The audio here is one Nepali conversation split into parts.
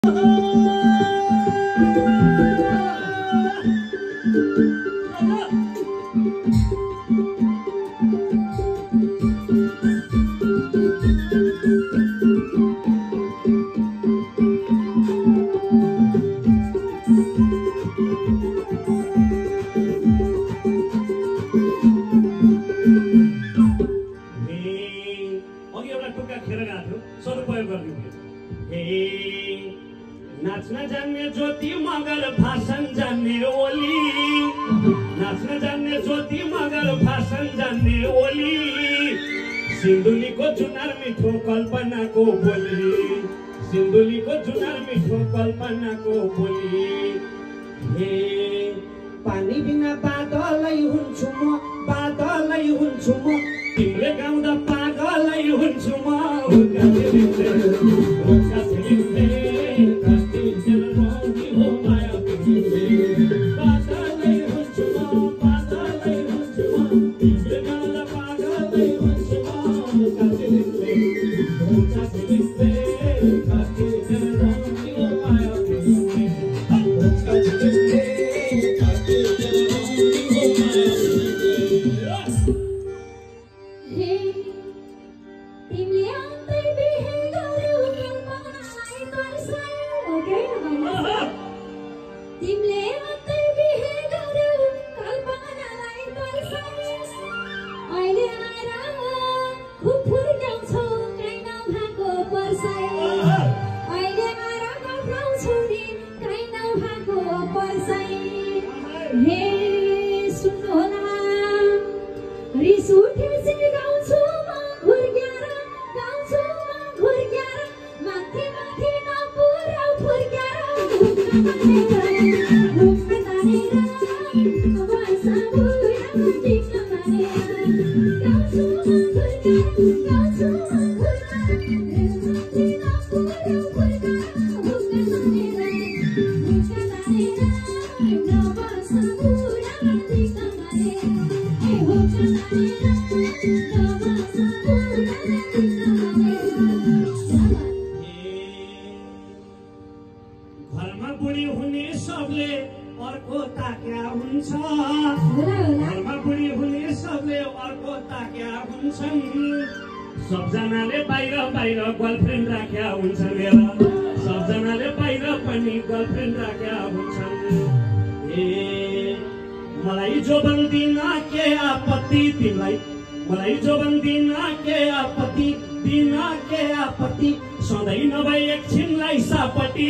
नाच्न जान्ने ज्योति मगर भाषण जान्ने ओली, नाच्न जान्ने ज्योति मगर भाषण जान्ने ओली, सिन्धुलीको जुनार मिठो कल्पनाको बोली, सिन्धुलीको जुनार मिठो कल्पनाको बोली। हे पानी बिना बादलै हुन्छु म, बादलै हुन्छु म, तिमीले गाउँदा पागलै हुन्छु म। सबजनाले बाहिर बाहिर गर्लफ्रेन्ड राख्या हुन्छन् मेरा, सबजनाले बाहिर पनि गर्लफ्रेन्ड राख्या हुन्छन्। ए मलाई जोबन दिन के आपत्ति तिमीलाई, मलाई जोबन दिन के आपत्ति, दिन के आपत्ति, सधैँ नभए एकछिनलाई सापट्टि।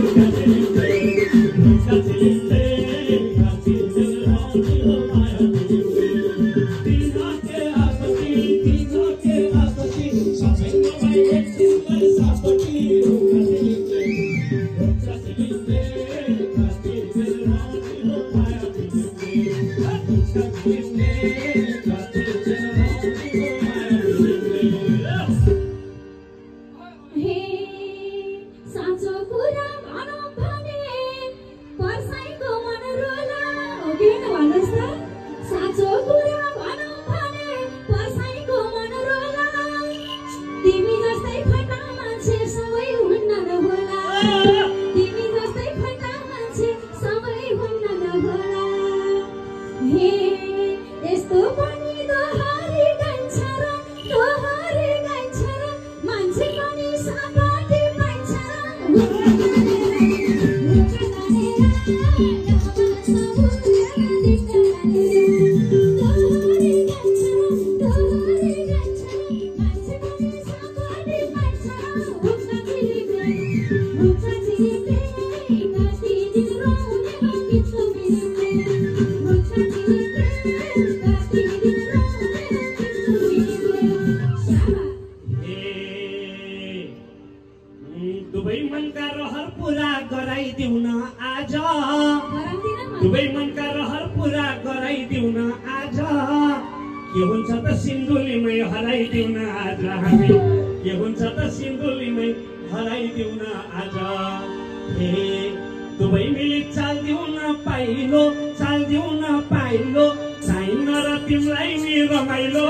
दुवै मनका रहर पूरा गराइदिउ न आज, के हुन्छ त सिन्धुलीमै हराइदिउ न आज हामी, के हुन्छ त सिन्धुलीमै हराइदिउ न आज। हे दुवै मिली चाल्दिउ न पाइलो, चाल्दिउ न पाइलो, चाहिन्न र तिमीलाई नि रमाइलो।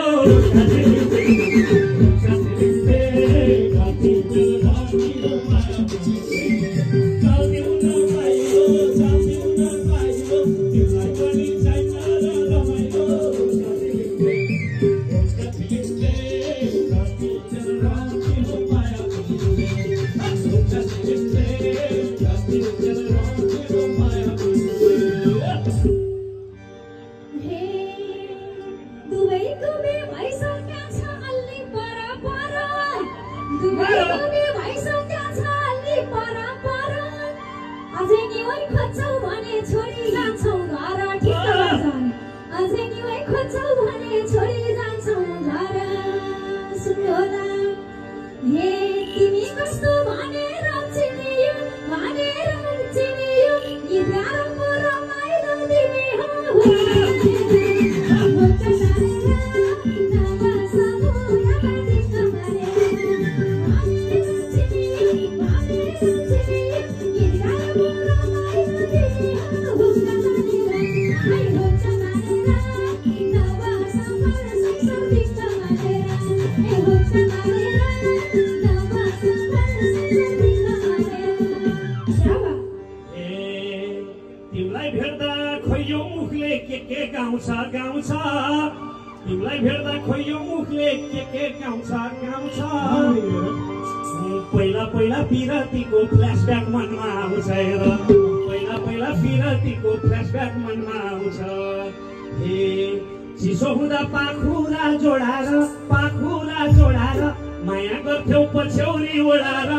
मुखले के गाउँछ गाउँछ तिमीलाई भेट्दा खोइयो मुखले के गाउँछ गाउँछ पहिला पहिला पिरतीको फ्ल्यासब्याक मनमा आउँछ हेर पहिला पहिला पिरतीको फ्ल्यासब्याक मनमा आउँछ हे चिसो हुँदा पाखुरा जोडाएर माया गर्थ्यौ पछ्यौरी ओढाएर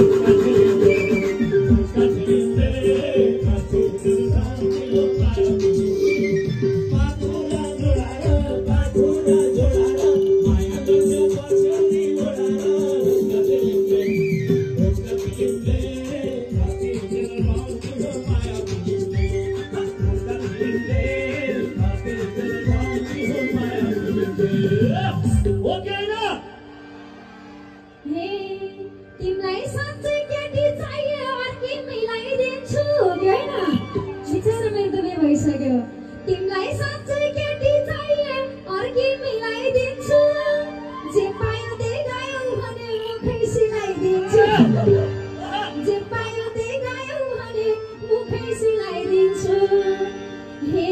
तिमीलाई साँच्चै केटी चाहिए अर्की मिलाइदिन्छु जे पायो त्यही गायौ भने मुखै सिलाइदिन्छु जे पायो त्यही गायौ भने मुखै सिलाइदिन्छु हे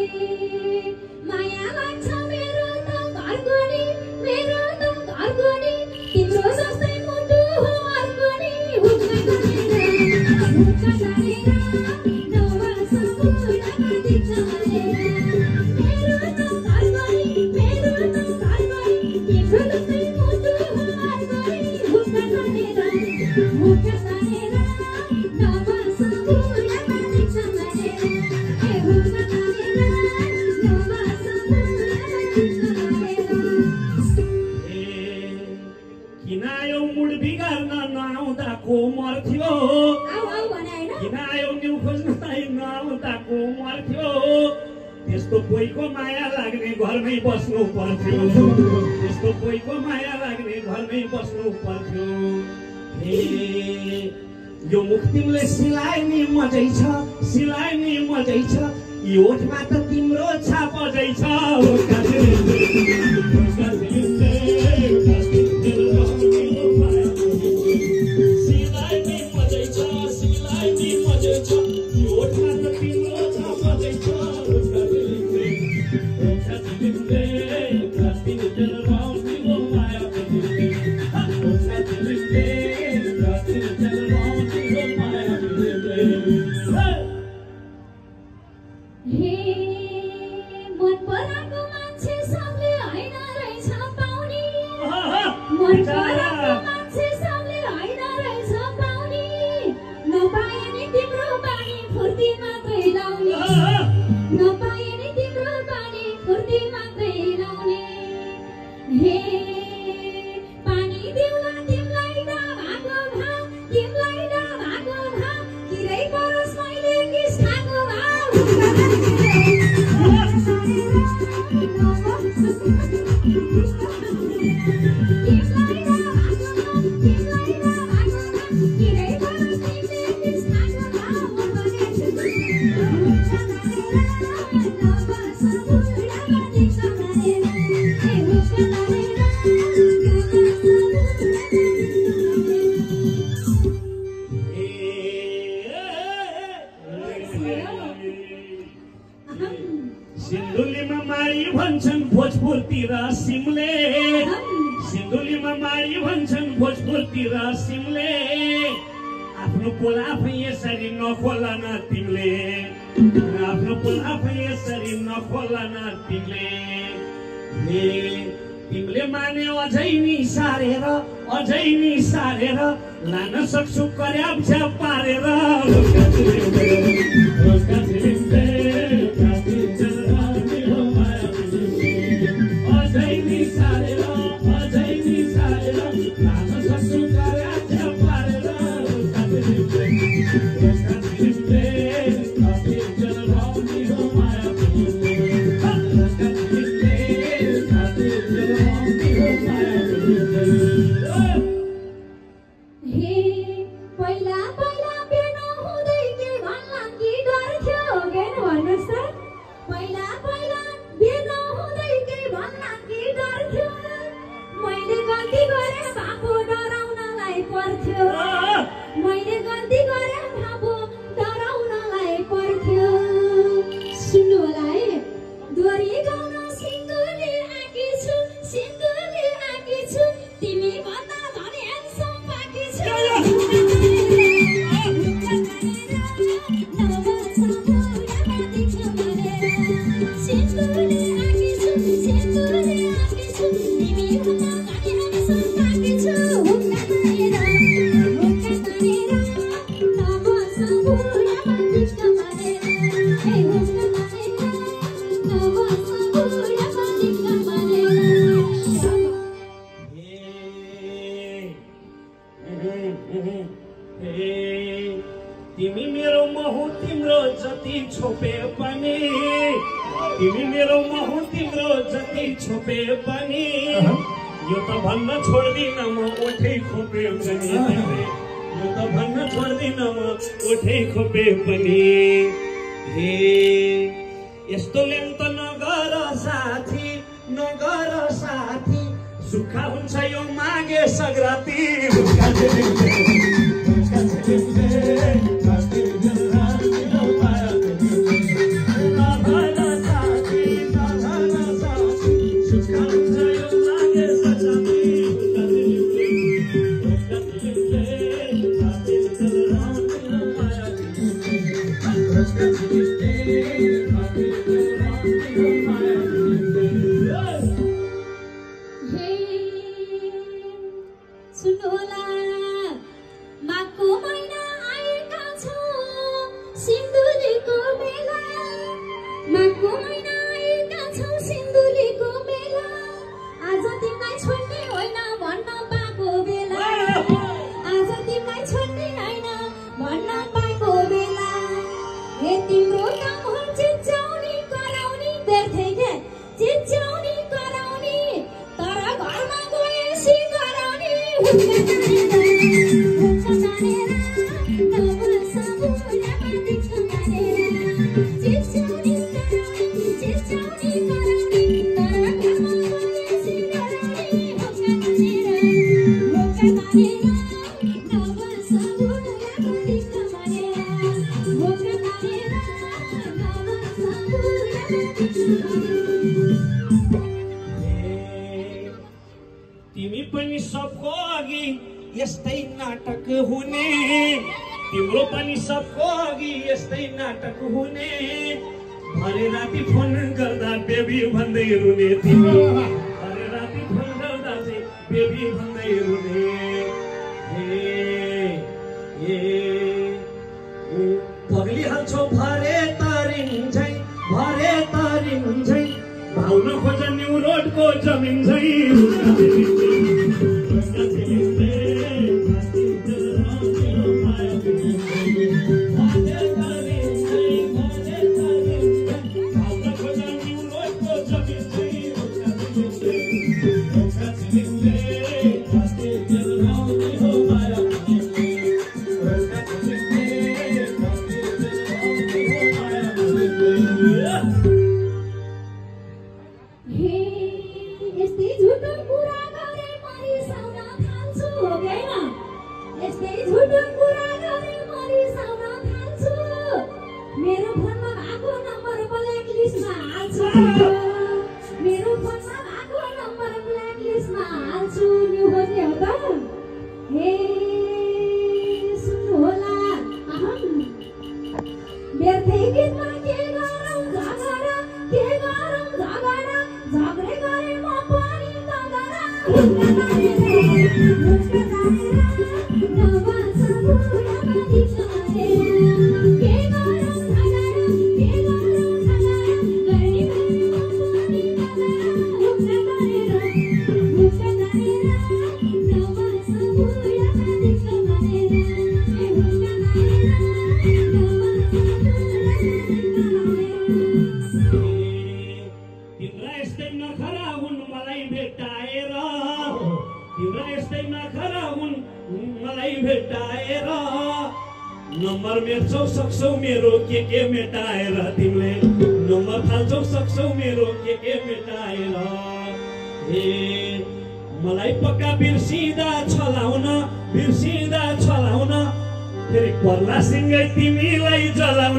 माया लाग्छ मेरो त घरको नि तिम्रो जस्तै मुटु हो अर्को नि हुक्का गरेर किनायो मुड बिगार्न नआउँदाको मर्थ्यो किनायो न्यु खोज्नलाई नआउँदाको मर्थ्यो त्यस्तो कोहीको माया लाग्ने घरमै बस्नु पर्थ्यो त्यस्तो कोहीको माया लाग्ने घरमै बस्नु पर्थ्यो हे यो मुख तिमीले सिलाइने मजै छ यो ओठमा त तिम्रो छाप अझै छ सिन्धुलीमा माडी भन्छन् भोजपुरतिर सिमले सिन्धुलीमा माडी भन्छन् भोजपुरतिर सिमले आफ्नो पोल आफै यसरी नखोला न तिमीले आफ्नो पोल आफै यसरी नखोला न तिमीले तिमीले माने अझै नि सारेर लान सक्छु कर्याब झ्याप पारेर सुन्नु तिमी मेरो महु तिम्रो जति छोपे पनि तिमी मेरो महु तिम्रो जति छोपे पनि यो त भन्न छोड्दिन म ओठै खोपे पनि यो त भन्न छोड्दिन म ओठै खोपे पनि हे यस्तो ल्याङ त नगर साथी सुक्खा हुन्छ यो मागे सग्राती तिमी पनि सबको अघि यस्तै नाटक हुने तिम्रो पनि सबको अघि यस्तै नाटक हुने भरे राति फोन गर्दा बेबी भन्दै रुने तिमी भरे राति फोन गर्दा चाहिँ बेबी भन्दै रुने पग्लिहाल्छौ भरे तारिन्छै भाउन खोज न्यु रोडको जमिन झै नम्बर मेट्छौ सक्छौ मेरो के मेटाएर तिमीले नम्बर फाल्छौ सक्छौ मेरो के मेटाएर मलाई पक्का बिर्सिँदा छलाउन फेरि पर्ला सिंगै तिमीलाई जलाउन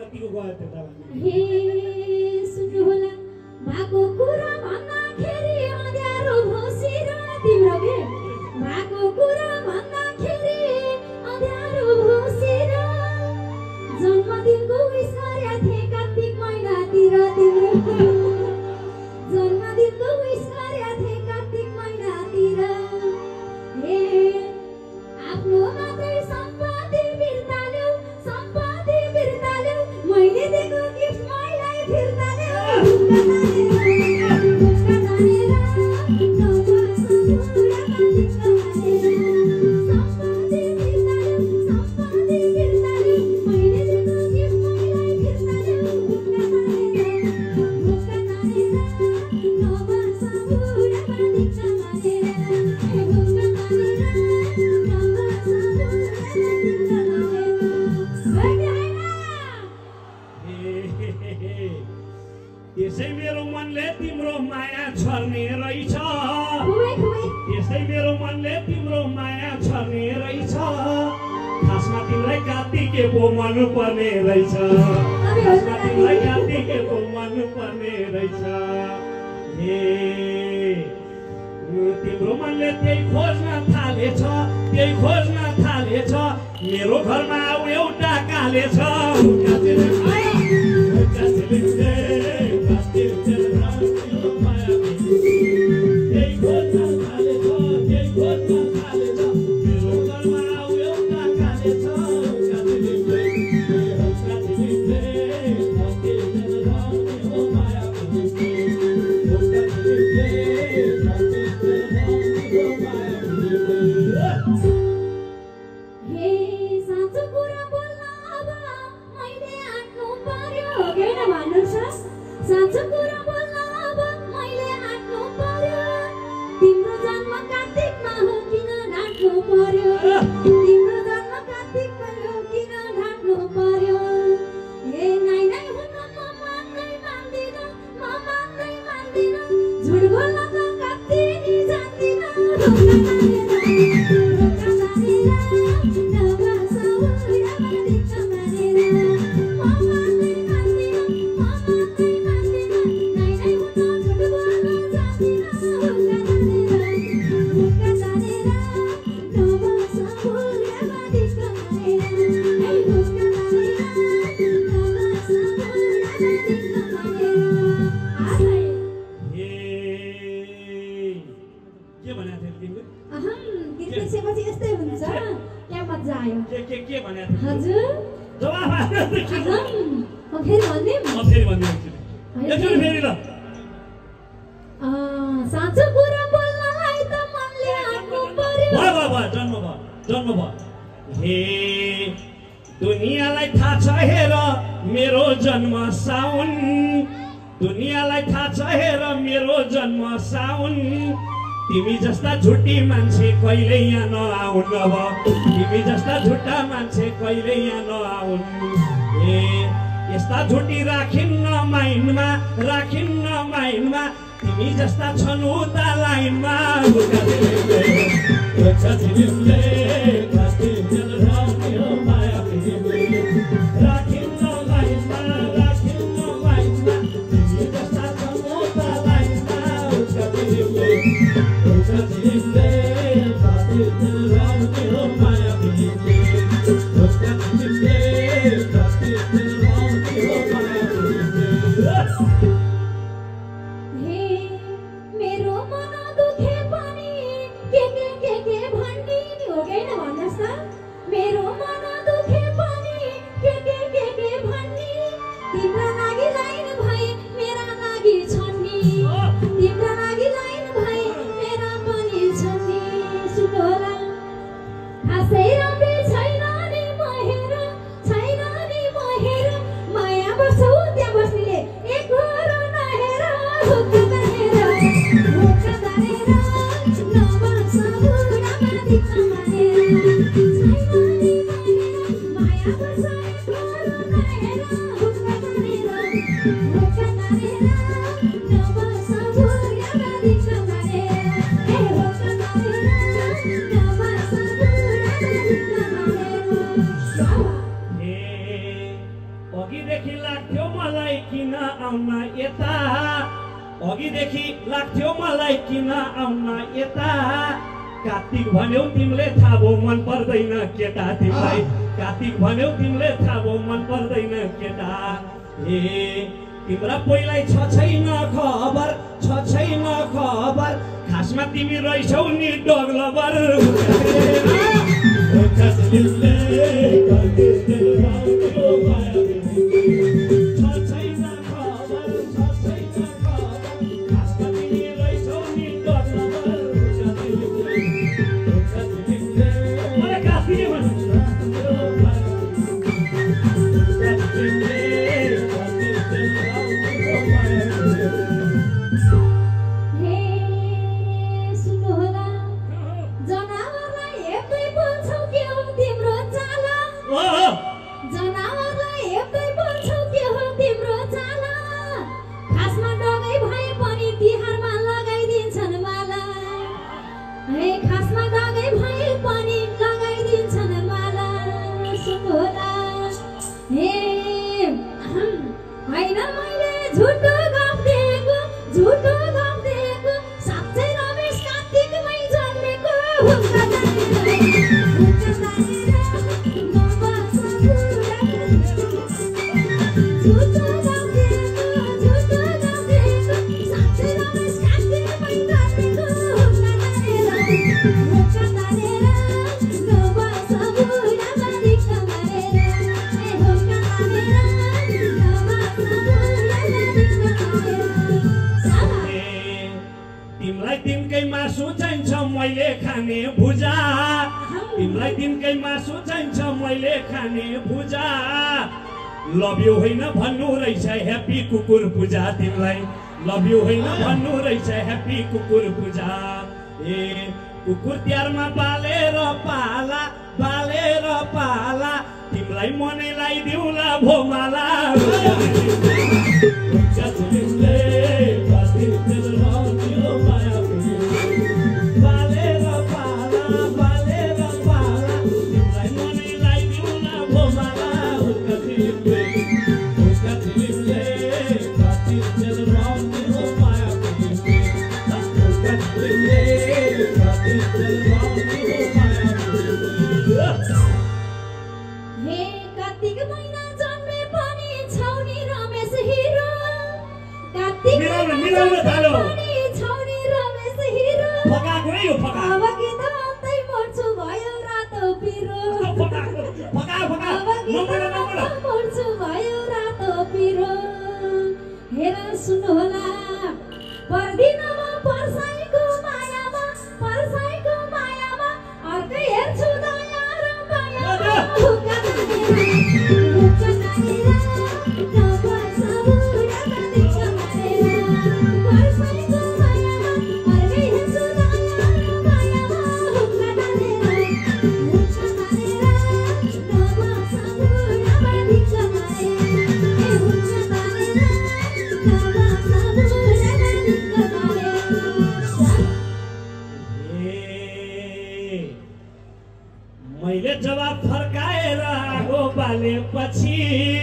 कतिको गयो त्यता हे सुन्नु होला भाको कुरा भन्दाखेरि अँध्यारो भोसिर तिम्रो के भाको कुरा भन्दाखेरि अँध्यारो भोसिर जन्मदिनको विश गरेका थिए कार्तिक महिनातिर तिम्रो जन्मदिनको विश गरेका थिए कार्तिक महिनातिर हे आफ्नो मात्रै सम्पत्ति बिर्ताल्यौ मैले दिएको गिफ्ट मलाई फिर्ता ल्याऊ त्यसै मेरो मनले तिम्रो माया छर्ने रहेछ त्यसै मेरो मनले तिम्रो माया छर्ने रहेछ खासमा तिमीलाई कार्तिके बोमाउनु पर्ने रहेछ खासमा तिमीलाई कार्तिके बोमाउनु पर्ने रहेछ हे तिम्रो मनले त्यही खोज्न थालेछ मेरो घरमा आऊ एउटा काले छ दुनियाँलाई थाहा छ हेर मेरो जन्म साउन दुनियाँलाई थाहा छ हेर मेरो जन्म साउन तिमी जस्ता झुटी मान्छे कहिले यहाँ नआउन अब तिमी जस्ता झुटा मान्छे कहिले यहाँ नआउन ए यस्ता झुटी राखिन्न माइनमा तिमी जस्ता छन् उता लाइनमा अघिदेखि लाग्थ्यो मलाई किन आउन यता अघिदेखि लाग्थ्यो मलाई किन आउन यता कार्तिक भन्यौ तिमीले थाहा भो मन पर्दैन केटा तिमीलाई कार्तिक भन्यौ तिमीले थाहा भो मन पर्दैन केटा ए तिम्रा पहिल्यै छ छैन खबर खासमा तिमी रहेछौ नि डग लभर तिमीलाई दिनकै मासु चाहिन्छ मैले खाने भुजा लभ यु होइन भन्नु रहेछ ह्याप्पी कुकुर पूजा तिमीलाई लभ यु होइन भन्नु रहेछ ह्याप्पी कुकुर पूजा ए कुकुर तिहारमा बालेर पाला तिमीलाई मनै लगाइदिउला भोमाला मैले जवाब फर्काएर आगो बालेपछि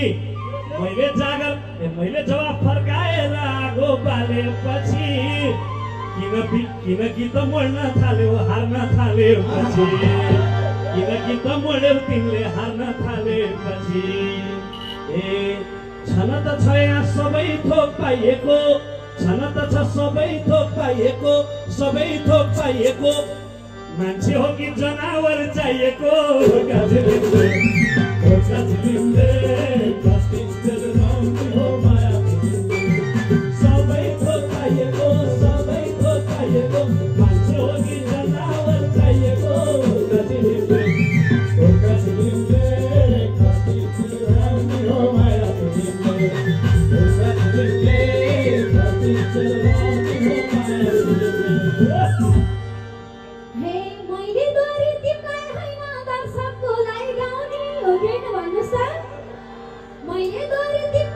मैले जवाब फर्काएर आगो बालेपछि किनकि त मर्न थाल्यो हार्न थालेपछि किनकि त मर्यौ तिमीले हार्न थालेपछि ए छन त छ यहाँ सबै थोक पाइएको छन त छ सबै थोक पाइएको मान्छे हो कि जनावर चाहिएको सबै थोक पाइएको मान्छे हो कि जनावर चाहिएको मैले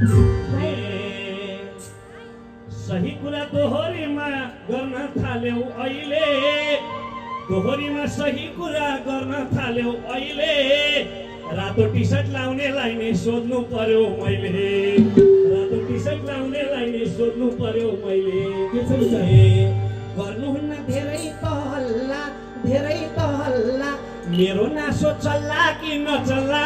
सही कुरा दोहोरीमा गर्न थाल्यौ अहिले दोहोरीमा सही कुरा गर्न थाल्यौ अहिले रातो टी सर्ट लाउनेलाई नै सोध्नु पर्यो मैले रातो टी सर्ट लाउनेलाई नै सोध्नु पर्यो मैले गर्नुहुन्न धेरै त हल्ला मेरो नासो चल्ला कि नचल्ला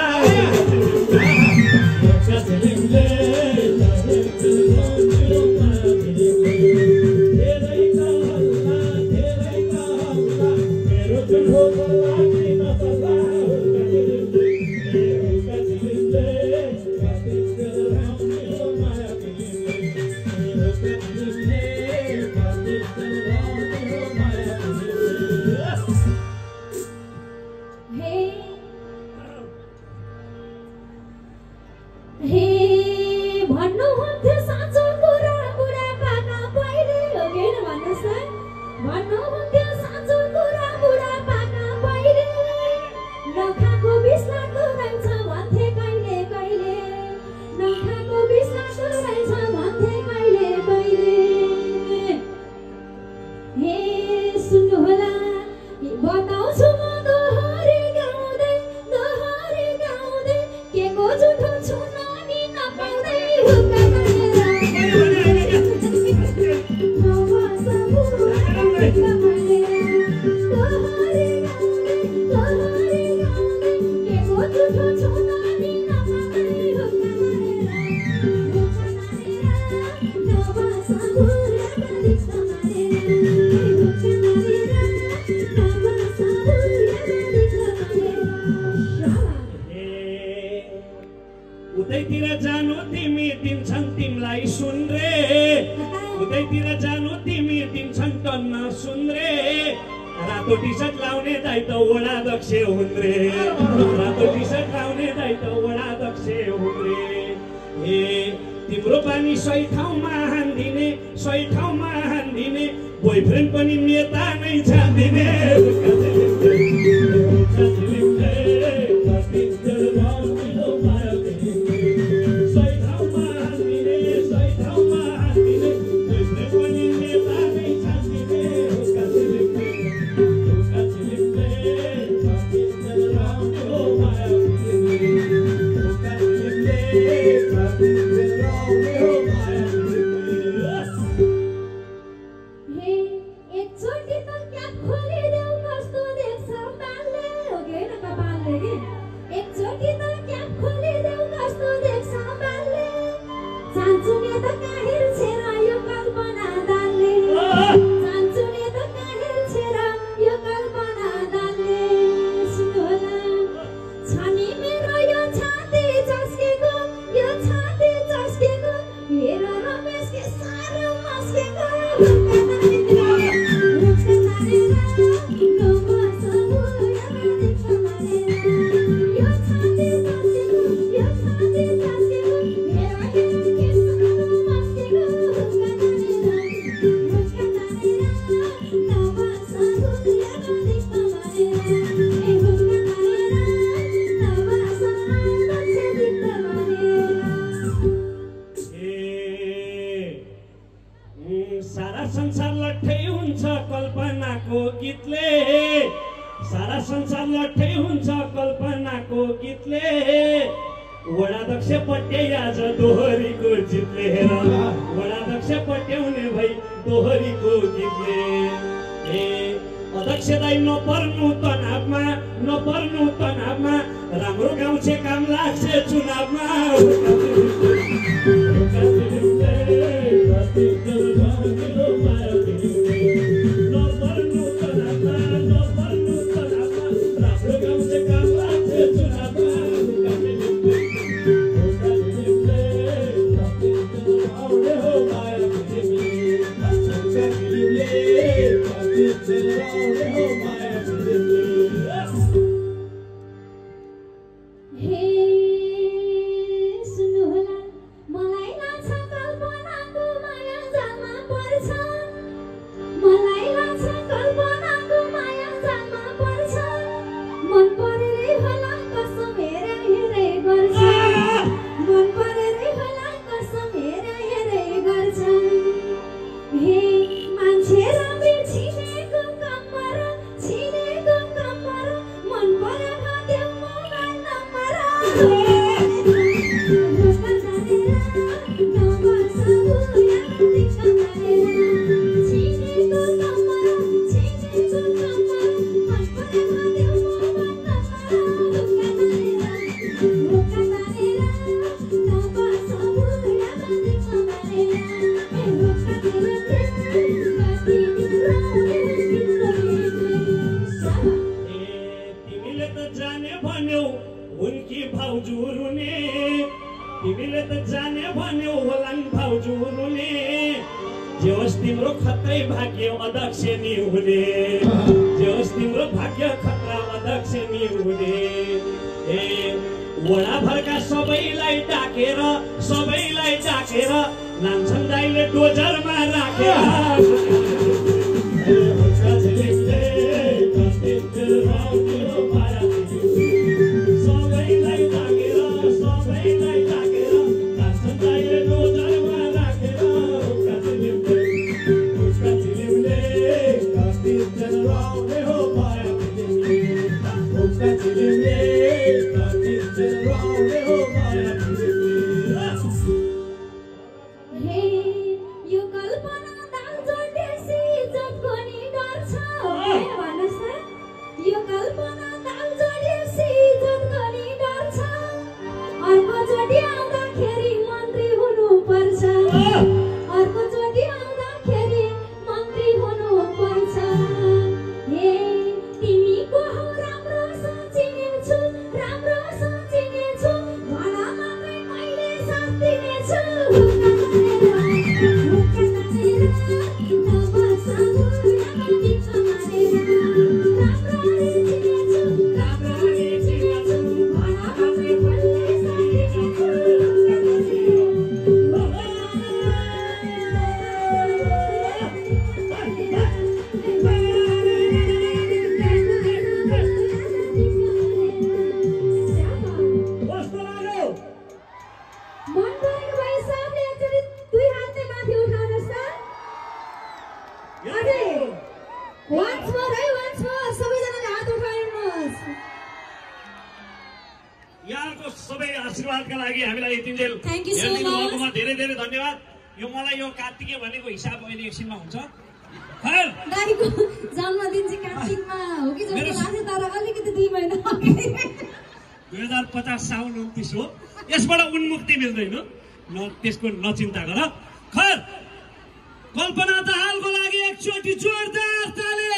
उतैतिर जानु तिमी दिन्छन् तिमीलाई सुन रे उतैतिर जानु तिमी दिन्छन् टन्न सुन रे रातो टी सर्ट लाउने दाइ त वडाध्यक्ष हुन् रे रातो टी सर्ट लाउने दाइ त वडाध्यक्ष हुन् रे ए तिम्रो पानी सही ठाउँमा हान्दिने बोयफ्रेन्ड पनि नेता नै छान्दिने सारा संसार लट्ठै हुन्छ कल्पनाको गीतले सारा संसार लट्ठै हुन्छ कल्पनाको गीतले वडाध्यक्ष पट्टे आज दोहोरीको जितले हेर वडाध्यक्ष पट्याउने भई दोहोरीको गीतले ए अध्यक्ष दाइ नपर्नु तनावमा राम्रो गाउँछ काम लाग्छ चुनावमा सुन्नु होला जे होस् तिम्रो खतै भाग्य अध्यक्ष नि हुने जे होस् तिम्रो भाग्य खतरा अध्यक्ष नि हुने ए वडाभरका सबैलाई डाकेर लान्छन् दाइले डोजरमा राखेर यहाँको सबै आशीर्वादका लागि हामीलाई यतिन्जेल हेरिदिनु भएकोमा धेरै धेरै धन्यवाद। यो मलाई यो कार्तिके भनेको हिसाब अहिले एकछिनमा हुन्छ। दाइको जन्मदिन चाहिँ कार्तिकमा हो कि जस्तो लाग्छ तर अलिकति 2 महिना 2050 साउन 29 हो। यसबाट उन्मुक्ति मिल्दैन त्यसको नचिन्ता गर। खैर कल्पना दाहालको लागि एकचोटि जोरदार ताली।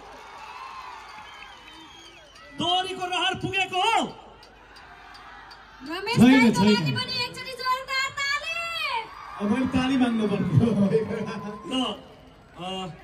दोरीको रहर पुगेको हो। रमेश दाइको लागि पनि एकचोटि जोरदार ताली। अब ताली माग्नु पर्यो। ल